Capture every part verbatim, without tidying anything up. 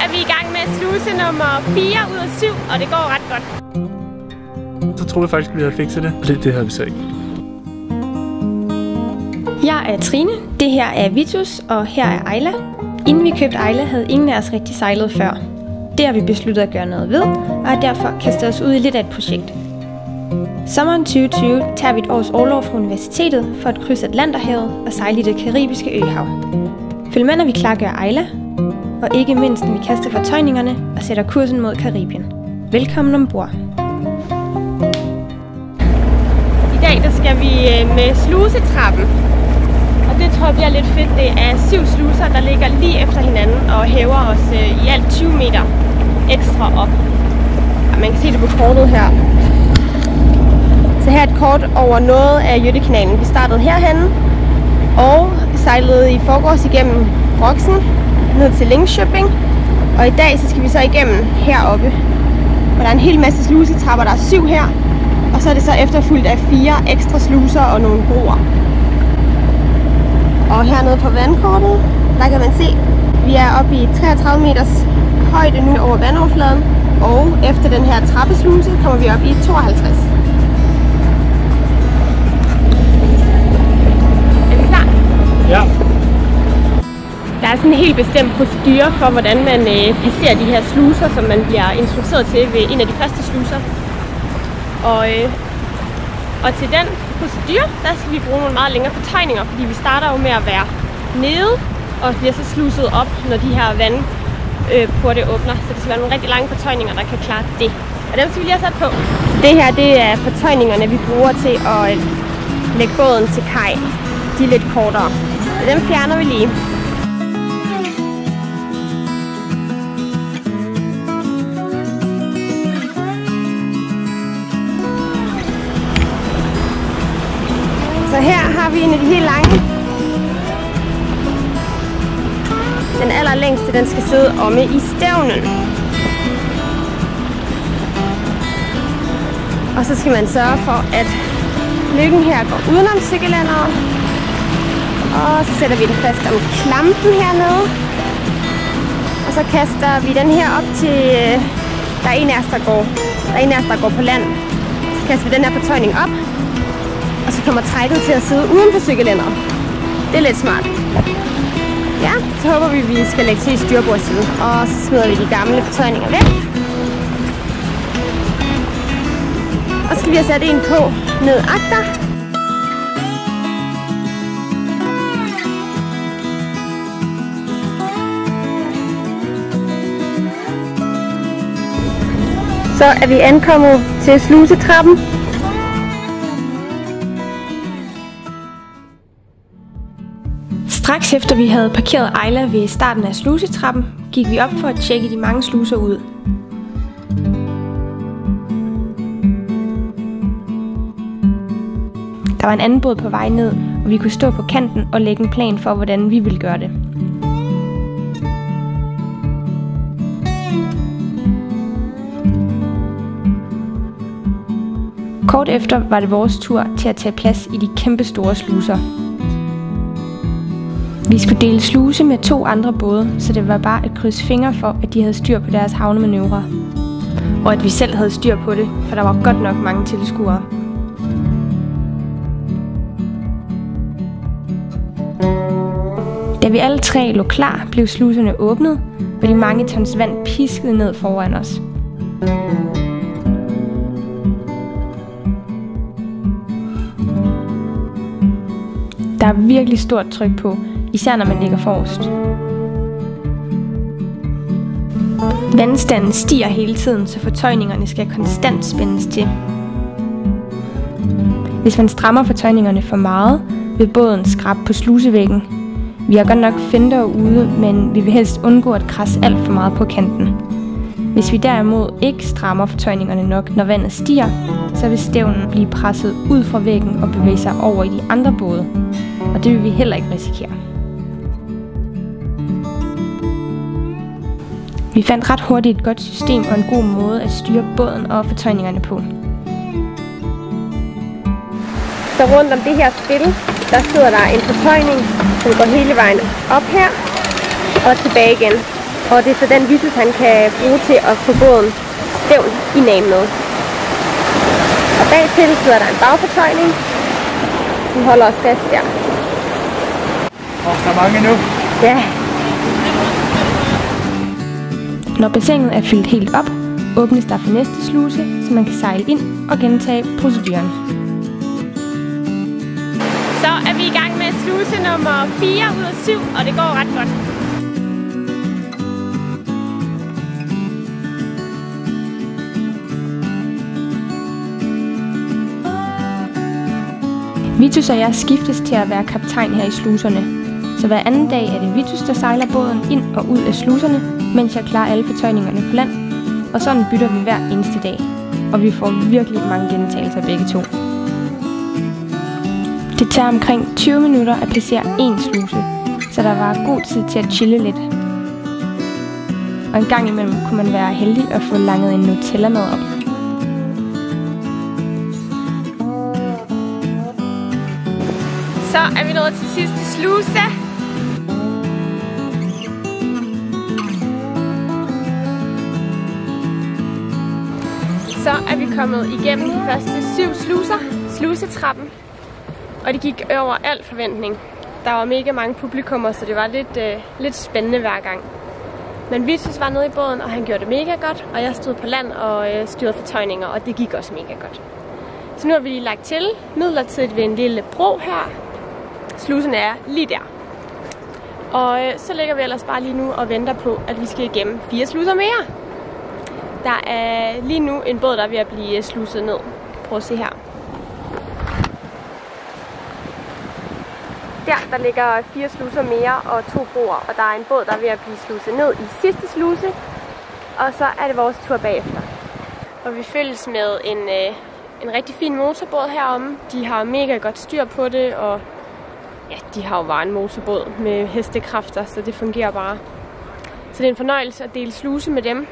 er vi i gang med sluse nummer fire ud af syv, og det går ret godt. Så troede jeg faktisk, at vi havde fikset det. Det, det havde vi så ikke. Jeg er Trine, det her er Vitus, og her er Ejla. Inden vi købte Ejla, havde ingen af os rigtig sejlet før. Det har vi besluttet at gøre noget ved, og har derfor kastet os ud i lidt af et projekt. Sommeren tyve tyve tager vi et års orlov fra universitetet for at krydse Atlanterhavet og sejle i det karibiske øhav. Følg med, når vi klargør Ejla, og ikke mindst, når vi kaster fortøjningerne og sætter kursen mod Karibien. Velkommen ombord. I dag der skal vi med slusetrappen, og det tror jeg bliver lidt fedt. Det er syv sluser, der ligger lige efter hinanden og hæver os i alt tyve meter ekstra op. Og man kan se det på kortet her. Så her er et kort over noget af Jøttekanalen. Vi startede herhenne og sejlede i forgårs igennem Broksen ned til Linköping. Og i dag så skal vi så igennem heroppe. Og der er en hel masse slusetrapper. Der er syv her. Og så er det så efterfulgt af fire ekstra sluser og nogle broer. Og hernede på vandkortet, der kan man se, vi er oppe i treogtredive meters højde nu over vandoverfladen. Og efter den her trappesluse kommer vi op i tooghalvtreds. Er vi klar? Ja. Der er sådan en helt bestemt procedure for, hvordan man øh, placerer de her sluser, som man bliver introduceret til ved en af de første sluser. Og, øh, og til den procedure, der skal vi bruge nogle meget længere fortøjninger, fordi vi starter jo med at være nede, og bliver så sluset op, når de her vandporte øh, åbner. Så det skal være nogle rigtig lange fortøjninger, der kan klare det. Og dem skal vi lige have sat på. Så det her, det er fortøjningerne, vi bruger til at øh, lægge båden til kaj. De er lidt kortere. Så dem fjerner vi lige. Så her har vi en af de helt lange. Den allerlængste, den skal sidde omme i stævnen. Og så skal man sørge for, at lykken her går udenom cykellænderen. Og så sætter vi den fast om klampen hernede. Og så kaster vi den her op til, der er en af os, der går, der er en af os, der går på land. Så kaster vi den her fortøjning op. Og så kommer trækket til at sidde uden for cykellænderen. Det er lidt smart. Ja, så håber vi, at vi skal lægge til i styrbordssiden. Og så smider vi de gamle fortøjninger væk. Og så skal vi have sat en på ned agter. Så er vi ankommet til slusetrappen. Straks efter vi havde parkeret Ejla ved starten af slusetrappen, gik vi op for at tjekke de mange sluser ud. Der var en anden båd på vej ned, og vi kunne stå på kanten og lægge en plan for, hvordan vi ville gøre det. Kort efter var det vores tur til at tage plads i de kæmpe store sluser. Vi skulle dele sluse med to andre både, så det var bare at krydse fingre for, at de havde styr på deres havnemanøvrer. Og at vi selv havde styr på det, for der var godt nok mange tilskuere. Da vi alle tre lå klar, blev sluserne åbnet, og de mange tons vand piskede ned foran os. Der er virkelig stort tryk på, især når man ligger forrest. Vandstanden stiger hele tiden, så fortøjningerne skal konstant spændes til. Hvis man strammer fortøjningerne for meget, vil båden skrabe på slusevæggen. Vi har godt nok fender ude, men vi vil helst undgå at krasse alt for meget på kanten. Hvis vi derimod ikke strammer fortøjningerne nok, når vandet stiger, så vil stævnen blive presset ud fra væggen og bevæge sig over i de andre både. Og det vil vi heller ikke risikere. Vi fandt ret hurtigt et godt system og en god måde at styre båden og fortøjningerne på. Så rundt om det her spil, der sidder der en fortøjning, som går hele vejen op her og tilbage igen. Og det er så den Vitus, han kan bruge til at få båden stævn i namen med. Og bagtil sidder der en bagfortøjning, som holder os fast der. Åh, oh, der er mange nu. Ja. Når bassinet er fyldt helt op, åbnes der for næste sluse, så man kan sejle ind og gentage proceduren. Så er vi i gang med sluse nummer fire ud af syv, og det går ret godt. Vitus og jeg skiftes til at være kaptajn her i sluserne. Så hver anden dag er det Vitus, der sejler båden ind og ud af sluserne, mens jeg klarer alle fortøjningerne på land. Og sådan bytter vi hver eneste dag. Og vi får virkelig mange gentagelser begge to. Det tager omkring tyve minutter at passere én sluse, så der var god tid til at chille lidt. Og en gang imellem kunne man være heldig at få langet en Nutella-mad op. Så er vi nået til sidste sluse. Så er vi kommet igennem de første syv sluser, slusetrappen. Og det gik over al forventning. Der var mega mange publikummer, så det var lidt, øh, lidt spændende hver gang. Men Vitus var nede i båden, og han gjorde det mega godt. Og jeg stod på land og øh, styrede fortøjninger, og det gik også mega godt. Så nu har vi lige lagt til midlertidigt ved en lille bro her. Slusen er lige der. Og øh, så ligger vi ellers bare lige nu og venter på, at vi skal igennem fire sluser mere. Der er lige nu en båd, der er ved at blive sluset ned. Prøv at se her. Der, der ligger fire sluser mere og to broer, og der er en båd, der er ved at blive sluset ned i sidste sluse. Og så er det vores tur bagefter. Og vi følges med en, øh, en rigtig fin motorbåd heromme. De har mega godt styr på det, og ja, de har jo bare en motorbåd med hestekræfter, så det fungerer bare. Så det er en fornøjelse at dele sluse med dem.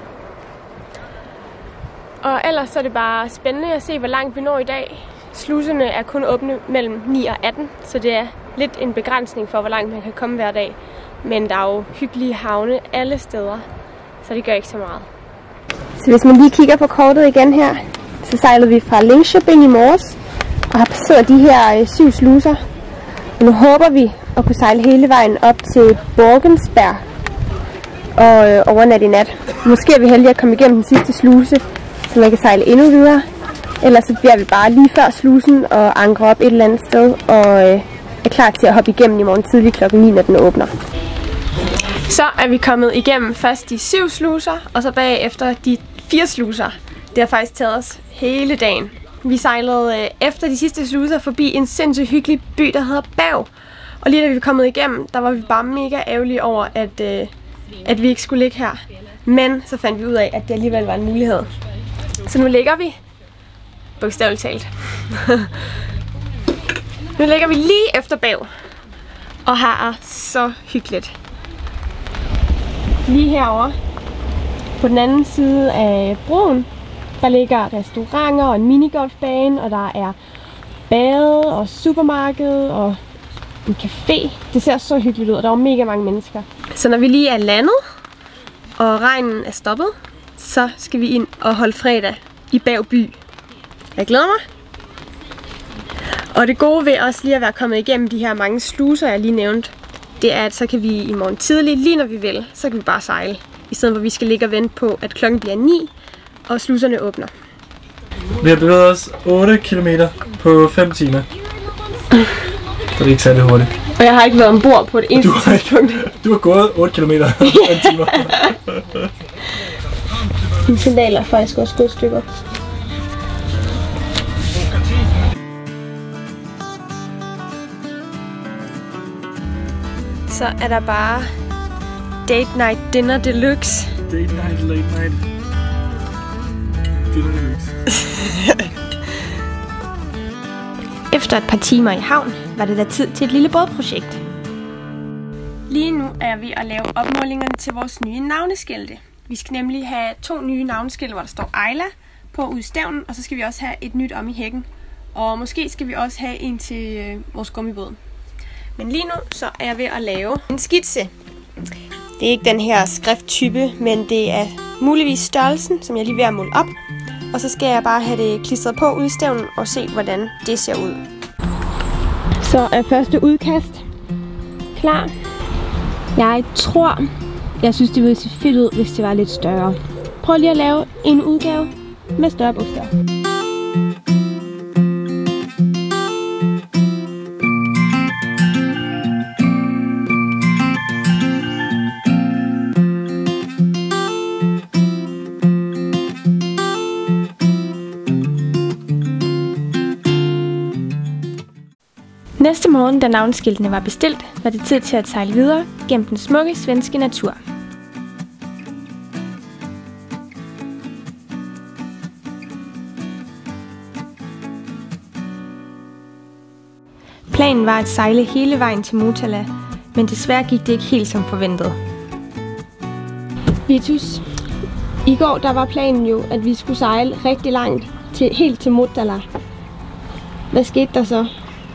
Og ellers så er det bare spændende at se, hvor langt vi når i dag. Sluserne er kun åbne mellem ni og atten, så det er lidt en begrænsning for, hvor langt man kan komme hver dag. Men der er jo hyggelige havne alle steder, så det gør ikke så meget. Så hvis man lige kigger på kortet igen her, så sejlede vi fra Linköping i morges og har passeret de her øh, syv sluser. Og nu håber vi at kunne sejle hele vejen op til Borgensberg og øh, overnatte i nat. Måske er vi heldige at komme igennem den sidste sluse, så man kan sejle endnu videre. Ellers så bliver vi bare lige før slusen og ankre op et eller andet sted og øh, er klar til at hoppe igennem i morgen tidlig klokken ni, når den åbner. Så er vi kommet igennem først de syv sluser, og så bagefter de fire sluser. Det har faktisk taget os hele dagen. Vi sejlede øh, efter de sidste sluser forbi en sindssygt hyggelig by, der hedder Berg. Og lige da vi var kommet igennem, der var vi bare mega ærgerlige over, at, øh, at vi ikke skulle ligge her. Men så fandt vi ud af, at det alligevel var en mulighed. Så nu ligger vi, bogstaveligt talt, nu ligger vi lige efter Berg. Og her er så hyggeligt. Lige herovre, på den anden side af broen, der ligger restauranter og en minigolfbane, og der er bade og supermarked og en café. Det ser så hyggeligt ud, og der er mega mange mennesker. Så når vi lige er landet, og regnen er stoppet, så skal vi ind og holde fredag i Berg by. Jeg glæder mig. Og det gode ved også lige at være kommet igennem de her mange sluser, jeg lige nævnte, det er, at så kan vi i morgen tidlig, lige når vi vil, så kan vi bare sejle. I stedet for at vi skal ligge og vente på, at klokken bliver ni, og sluserne åbner. Vi har bevæget os otte kilometer på fem timer. Så det er ikke særlig hurtigt. Og jeg har ikke været ombord på et eneste du har, tidspunkt. Du har gået otte kilometer på fem timer. Mine sandaler er faktisk også gode stykker. Så er der bare date night dinner deluxe. Date night, late night. Dinner deluxe. Efter et par timer i havn, var det da tid til et lille bådprojekt. Lige nu er vi at lave opmålingerne til vores nye navneskilte. Vi skal nemlig have to nye navneskilte, hvor der står Ayla på ude i stævnen, og så skal vi også have et nyt om i hækken. Og måske skal vi også have en til øh, vores gummibåd. Men lige nu så er jeg ved at lave en skitse. Det er ikke den her skrifttype, men det er muligvis størrelsen, som jeg lige er ved at måle op. Og så skal jeg bare have det klistret på udstævnen og se, hvordan det ser ud. Så er første udkast klar. Jeg tror, jeg synes, det ville se fedt ud, hvis det var lidt større. Prøv lige at lave en udgave med større bogstaver. Næste morgen, da navneskiltene var bestilt, var det tid til at sejle videre gennem den smukke svenske natur. Planen var at sejle hele vejen til Motala, men desværre gik det ikke helt som forventet. Vitus, i går der var planen jo, at vi skulle sejle rigtig langt, til, helt til Motala. Hvad skete der så?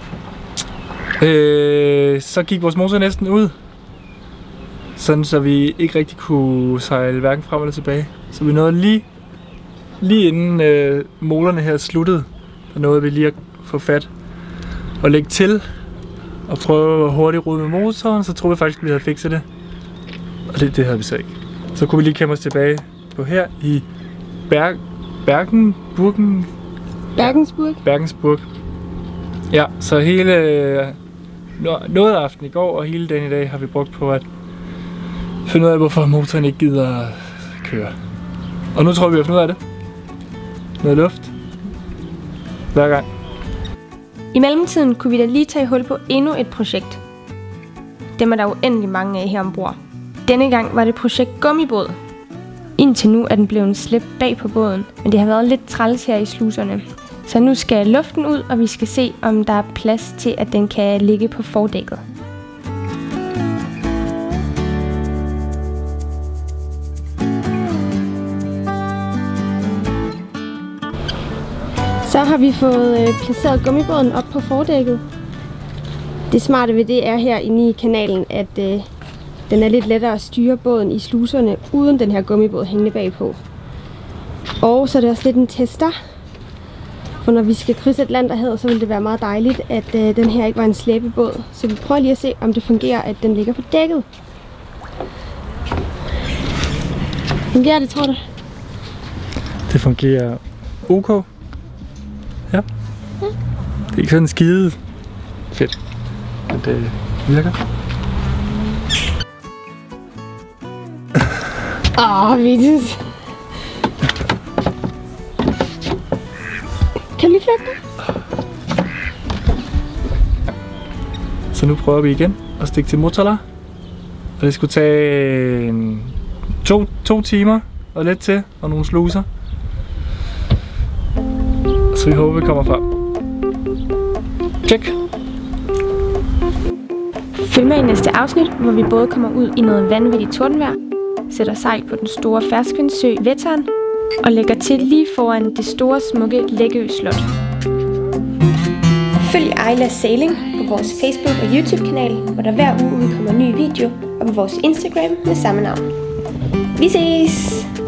Øh, så gik vores motor næsten ud, sådan så vi ikke rigtig kunne sejle hverken frem eller tilbage. Så vi nåede lige, lige inden øh, molerne her sluttede, der nåede vi lige at få fat og lægge til og prøve hurtigt rode med motoren, så troede vi faktisk, at vi havde fikset det. Og det, det havde vi så ikke. Så kunne vi lige kæmpe os tilbage på her i Berg, Bergenburgen. Bergensburg. Bergensburg. Ja, så hele noget af aftenen i går og hele dagen i dag har vi brugt på at finde ud af, hvorfor motoren ikke gider at køre. Og nu tror vi, vi har fundet ud af det. Noget luft. Hver gang. I mellemtiden kunne vi da lige tage hul på endnu et projekt. Dem er der uendelig mange af her ombord. Denne gang var det projekt gummibåd. Indtil nu er den blevet slæbt bag på båden, men det har været lidt træls her i sluserne. Så nu skal luften ud, og vi skal se, om der er plads til, at den kan ligge på fordækket. Så har vi fået øh, placeret gummibåden op på fordækket. Det smarte ved det er her inde i kanalen, at øh, den er lidt lettere at styre båden i sluserne, uden den her gummibåd hængende bagpå. Og så er det også lidt en tester. For når vi skal krydse Atlanterhavet, så vil det være meget dejligt, at øh, den her ikke var en slæbebåd. Så vi prøver lige at se, om det fungerer, at den ligger på dækket. Fungerer det, tror du? Det fungerer ok. Ja. ja. Det er ikke sådan skide fedt, men det virker. Åh, oh, Vitus. Kan vi flytte det? Så nu prøver vi igen at stikke til Motala. Og det skulle tage en, to, to timer og lidt til, og nogle sluser. Så vi håber, vi kommer frem. Tjek! Følg med i næste afsnit, hvor vi både kommer ud i noget vanvittigt tordenvejr, sætter sejl på den store ferskvandssø Vättern og lægger til lige foran det store smukke Läggö Slot. Følg Ayla Sailing på vores Facebook og YouTube-kanal, hvor der hver uge udkommer ny video, og på vores Instagram med samme navn. Vi ses!